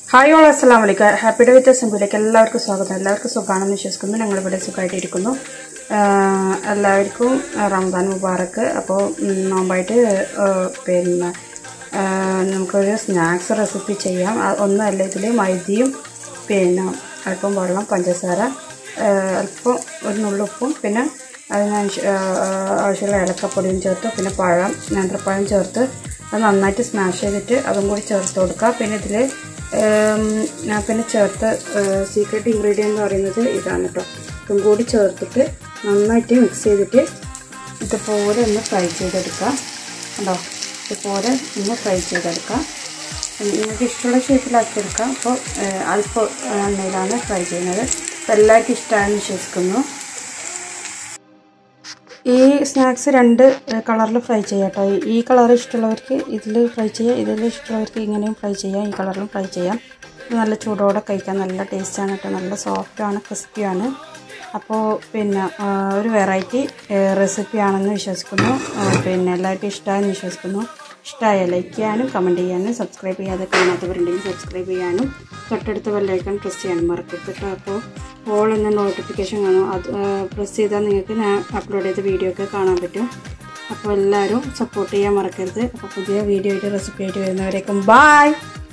Hi all അസ്സലാമു അലൈക്കും. Happy day with സിമ്പിളിലേക്ക് എല്ലാവർക്കും സ്വാഗതം. എല്ലാവർക്കും സുഖമാണെന്ന് വിശ്വസിക്കുന്നു. ഞങ്ങളിവിടെ സുഖമായിട്ടിരിക്കുന്നു. എല്ലാവർക്കും റമദാൻ മുബാറക്ക്. അപ്പോൾ നോമ്പായിട്ട് പിന്നെ നമുക്കൊരു സ്നാക്സ് റെസിപ്പി ചെയ്യാം. ഒന്നുമല്ല, ഇതിൽ മൈദയും പിന്നെ അല്പം വെള്ളം, പഞ്ചസാര, അല്പം ഒരു നുള്ളുപ്പും, പിന്നെ അതിന് ആവശ്യമുള്ള ഏലക്കപ്പൊടിയും ചേർത്ത്, പിന്നെ പഴം, നേന്ത്രപ്പഴം ചേർത്ത് അത് നന്നായിട്ട് സ്മാഷ് ചെയ്തിട്ട് അതും കൂടി ചേർത്ത് കൊടുക്കുക. പിന്നെ ഇതിൽ പിന്നെ ചേർത്ത് സീക്രട്ട് ഇൻഗ്രീഡിയൻ്റ് എന്ന് പറയുന്നത് ഇതാണ് കേട്ടോ. ഇതും കൂടി ചേർത്തിട്ട് നന്നായിട്ട് മിക്സ് ചെയ്തിട്ട് ഇതുപോലെ ഒന്ന് ഫ്രൈ ചെയ്തെടുക്കുക. കണ്ടോ, ഇതുപോലെ ഒന്ന് ഫ്രൈ ചെയ്തെടുക്കുക. നിങ്ങൾക്ക് ഇഷ്ടമുള്ള ഷേപ്പിലാക്കിയെടുക്കാം. അപ്പോൾ അല്പം എണ്ണയിലാണ് ഫ്രൈ ചെയ്യുന്നത്. അപ്പോൾ എല്ലാവർക്കും ഇഷ്ടമാണെന്ന് വിശ്വസിക്കുന്നു. ഈ സ്നാക്സ് രണ്ട് കളറിൽ ഫ്രൈ ചെയ്യാം കേട്ടോ. ഈ കളർ ഇഷ്ടമുള്ളവർക്ക് ഇതിൽ ഫ്രൈ ചെയ്യാം, ഇതിൽ ഇഷ്ടമുള്ളവർക്ക് ഇങ്ങനെയും ഫ്രൈ ചെയ്യാം, ഈ കളറിലും ഫ്രൈ ചെയ്യാം. നല്ല ചൂടോടെ കഴിക്കാൻ നല്ല ടേസ്റ്റാണ് കേട്ടോ. നല്ല സോഫ്റ്റാണ്, ക്രിസ്പിയാണ്. അപ്പോൾ പിന്നെ ഒരു വെറൈറ്റി റെസിപ്പിയാണെന്ന് വിശ്വസിക്കുന്നു. പിന്നെ എല്ലാവർക്കും ഇഷ്ടമായെന്ന് വിശ്വസിക്കുന്നു. ഇഷ്ടമായ ലൈക്ക് ചെയ്യാനും കമൻറ്റ് ചെയ്യാനും സബ്സ്ക്രൈബ് ചെയ്യാതെ കാണാത്തവരുണ്ടെങ്കിൽ സബ്സ്ക്രൈബ് ചെയ്യാനും തൊട്ടടുത്ത ബെല്ലൈക്കൺ പ്രസ് ചെയ്യാനും മറക്കരുത് കേട്ടോ. അപ്പോൾ ഓൾ എന്ന നോട്ടിഫിക്കേഷൻ കാണും, അത് പ്രസ് ചെയ്താൽ നിങ്ങൾക്ക് ഞാൻ അപ്ലോഡ് ചെയ്ത വീഡിയോ ഒക്കെ കാണാൻ പറ്റും. അപ്പോൾ എല്ലാവരും സപ്പോർട്ട് ചെയ്യാൻ മറക്കരുത്. അപ്പോൾ പുതിയ വീഡിയോ ആയിട്ട് റെസിപ്പി ആയിട്ട് വരുന്നവരേക്കും ബായ്.